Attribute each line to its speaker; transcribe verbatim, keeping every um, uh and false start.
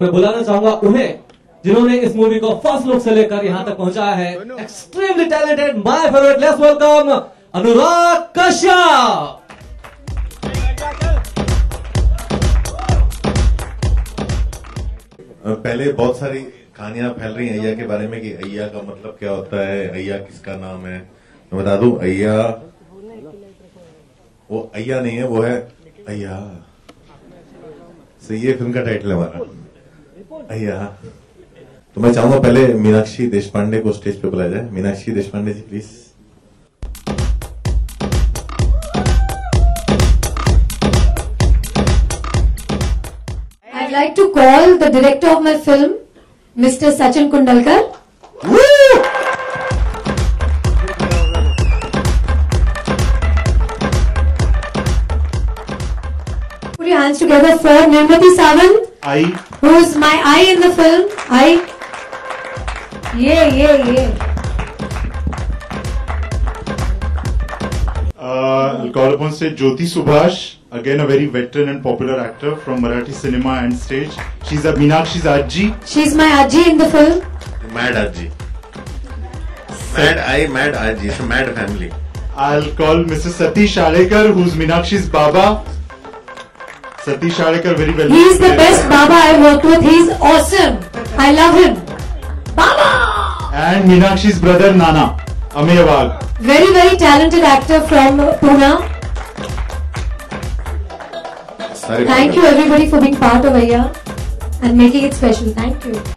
Speaker 1: मैं बुलाना चाहूंगा उन्हें जिन्होंने इस मूवी को फर्स्ट लुक से लेकर यहां तक पहुंचाया है। Extremely talented, my favourite, let's welcome Anurag Kashyap.
Speaker 2: पहले बहुत सारी कहानियां फैल रही हैं अय्या के बारे में कि अय्या का मतलब क्या होता है, अय्या किसका नाम है। मैं बता दूं, अय्या वो अय्या नहीं है, वो है अय्या। सो ये फिल्म का टाइटल है हमारा, अय्या। तो मैं चाहूंगा पहले मीनाक्षी देशपांडे को स्टेज पे बुलाया जाए। Meenakshi Deshpande ji please.
Speaker 3: I'd like to call the director of my film, Mister Sachin Kundalkar. Woo! Put your hands together for Nirmati Sawant.
Speaker 4: I.
Speaker 3: Who is my eye in the film. I. Yeah, yeah, yeah.
Speaker 4: Uh, I'll call upon stage Jyoti Subhash, again a very veteran and popular actor from Marathi cinema and stage. She's a Meenakshi's Ajji.
Speaker 3: She's my Ajji in the film.
Speaker 2: Mad Ajji. Mad I, Mad Ajji. It's a mad family.
Speaker 4: I'll call Mister Satish Alekar, who's Meenakshi's Baba. Satish Alekar, very well.
Speaker 3: He's the best Baba I've worked with. He's awesome. I love him. Baba!
Speaker 4: And Meenakshi's brother Nana, Ameya Wagh.
Speaker 3: Very, very talented actor from Pune. Thank you everybody for being part of Ayya and making it special. Thank you.